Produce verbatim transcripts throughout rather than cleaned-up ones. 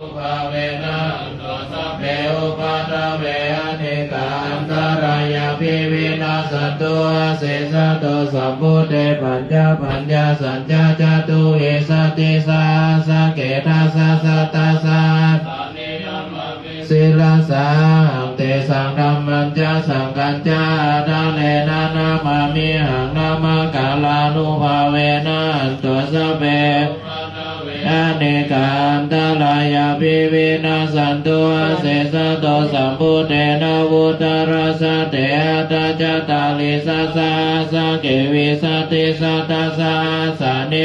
อุปาเวนะตุสัพเพอุปาทเวอเนกาอันตรายาภิวินาศตุอาเสสะตุสัพพุเตปัญญาปัญญาสัญญาจตุเอสติสาสะเกทัสสะสัตตาสัตศิลาสาเตสังธรรมัญจสังกัญจาดาเลนะนามามิหังนามกาลานุภาเวนะตุสัพเพอเนกาอันตรายาภิวินาศตุอาเสสะตุสัมพุเตนะวุตรัสสะเตอะตะจตาลิสัสสะสะเกวิสติสัตตาสะสะเน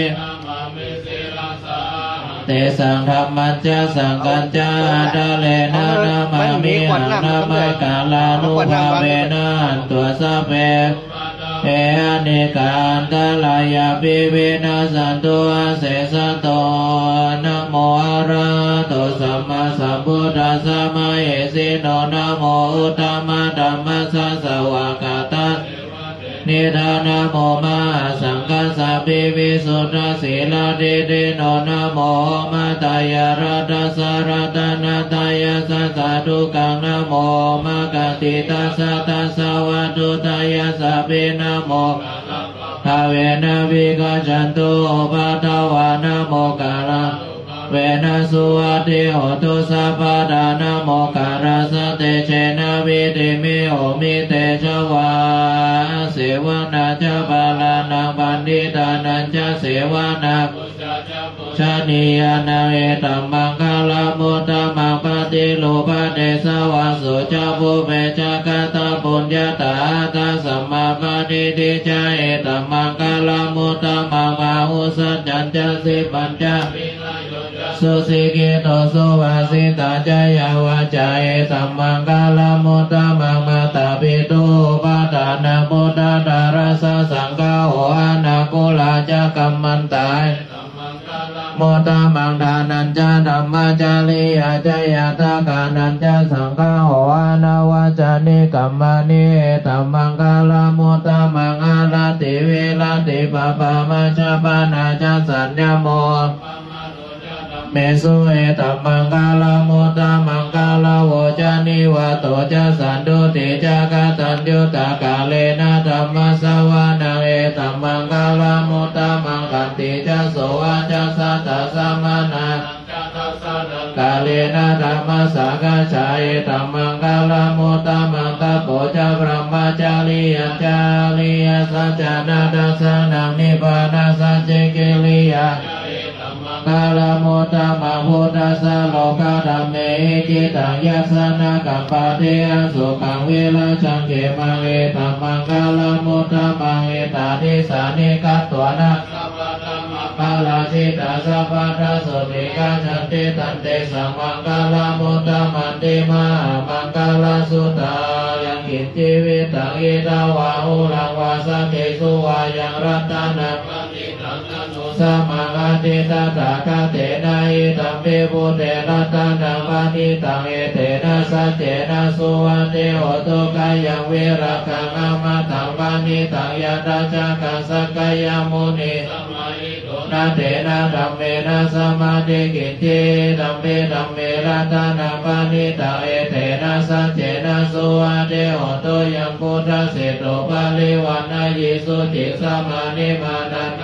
เตสังธรรมัญจสังกัญจาดาเลนะนามามิหังนามกาลานุภาเวนะตุสัพเพเออเนกาอันตรายาภิวินาศตุอาเสสะตุนะโมอะระหะโตสัมมาสัมพุทธัสสะมะเหสิโนนะโมอุตตมะธัมมัสสะสวากาตัสนิทานะโมมะสังฆัสสะภิวิสุทธศีลาเดเดโนนะโมมาตายารัตสะรัตนาตายาสัสสะทุกังนะโมมะกติตัสสะตัสสะวัตถุตายาสัพเพนะโมภาเวนะวิกัจฉันตุปะทวานะโมกาลาเวนะสุวัติโหตุสัพพะทานะโมการัสสะเตเชนะวิติมิโหมิเตชวาเสวนาจะบาลานังปันติตานันจะเสวนาชานิยานาเอตัมมังคลามุตตมังปฏิโลภะเดสวาสุจะภูเปจะกตาปุญญาตาตาสัมมาปฏิทิจาเอตัมมังคลามุตตมังภาหุสัจจันจะสิปัญจสุสิกิโตสุวาสิตาจายาวาจาเอตัมมังคลามุตตมังมาตาปิตุปาทานาพุทธดาราสสังฆาโหอานาคุลาจะกัมมันตายโมตมังทานันจาธัมมาจาริยาจายาตากานันจาสังฆาโหอานาวาจานิกัมมานิเอตัมมังคลามุตตมังอาลาติเวลาติปะปะมาชาปานาจาสัญญโมเมสุเอตัมมังคลามุตตมังคลาโวจานิวะโตจะสันตุติจากาตัญญูตากาเลนะธัมมัสสวานังเอตัมมังคลามุตตมังคันติจะโสวะจะสัตตะสัมมานะกาเลนะธัมมัสสะกะชาเอตัมมังคลามุตตมังตะโพจะพระมจาริยจาริยสัจจานาดัสสะนังนิพพานัสสะเจกิริยากาลโมตตมังพุทธัสสะโลกธัมเมจิตังยัสสนะกัปปะเทอะสุขังเวลาชังเขมังเอตัมมังกาลโมตตมังเอตาทิสานิกัตถวนะปาลาจิตาสัพพะทัสสุติกาชันติตันเตสัมมังกาลโมตตมันติมหามังกาลสุตายังกินชีวิตังอิตาวาหุลังวาสเกสุวายังรัตนังสัมมาอาทิตตาคาเตนะอิตัมเปปุเตรัตนังวานิตังเอเตนะสัจเจนะสุวัตเตโหตุกายังเวรักังอามาตังวานิตังยะตาจักขังสักกายมุนีนาเตนะธัมเมนะสมาธิกินจิธัมเมธัมเมรัตนังวานิตังเอเตนะสัจเจนะสุวัตเตโหตุยังพุทธเสโตปาลิวันนายิสุจิสมานิมานัน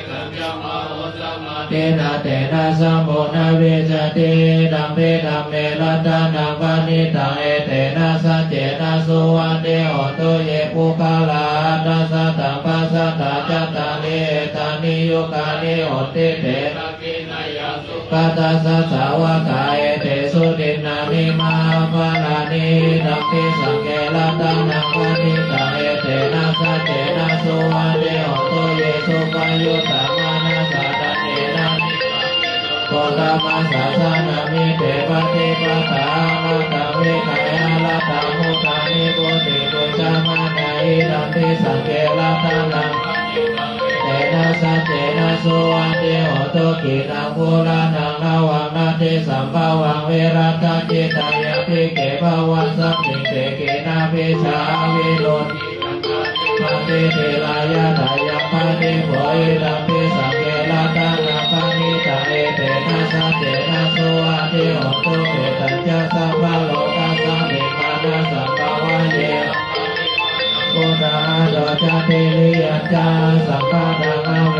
เตนะเตนะสัมโพนะเวจติธัมเมธัมเมรัตนังวานิตังเอเตนะสัจเจนะสุวัตเตโหตุเยปุคลาทัสสะตังปัสสะตาจัตตานิเอตานิโยกานิโหติเตปัสสะสะสาวกาเอเตสุตินานิมาภาลานิธัมมิสังเกรัตนังวานิตังเอเตนะสัจเจนะสุวัตเตโหตุเยสุปยุตตามานะสะตะเนนะโกตมัสสะสะนามิเตปฏิปตามาตาวิกายาลตามุตานิโกติโกจามานาอิธัมมิสังเกรัตนังเตนะสัจเจนะสุวัตเตโหตุกินังภูรานังนาวังนาทิสัมภวังเวรัตจิตายะภิเกภวันสัมมิเตกินาภิชาวิโรติปฏิเทลายะทายังปฏิโภอิธัมมิสังเกรัตนังปณิตังเอเตนะสัจเจนะสุอาทิโหตุเอตัญจะสัพพะโลกัสสะวิมานะสัพพะวะเย พุทธาโดจติลิยัญจาสังฆังอ